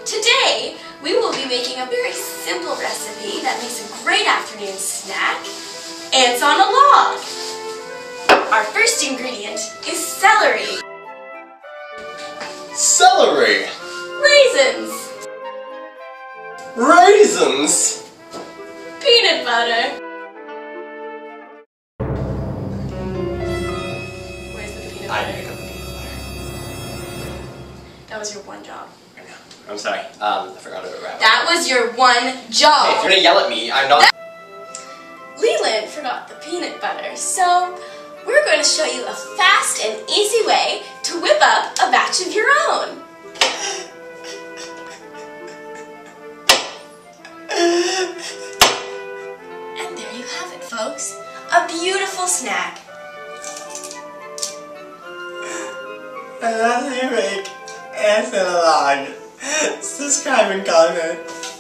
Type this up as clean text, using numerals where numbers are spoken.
Today, we will be making a very simple recipe that makes a great afternoon snack. Ants on a log. Our first ingredient is celery. Celery. Raisins. Raisins. Peanut butter. Where's the peanut butter? I pick up the peanut butter. That was your one job. I know. I'm sorry. I forgot to wrap it. That was your one job. Hey, if you're gonna yell at me, I'm not. Leland forgot the peanut butter, so we're going to show you a fast and easy way to whip up a batch of your own. And there you have it, folks. A beautiful snack. I love you, make ants in a log. Subscribe and comment.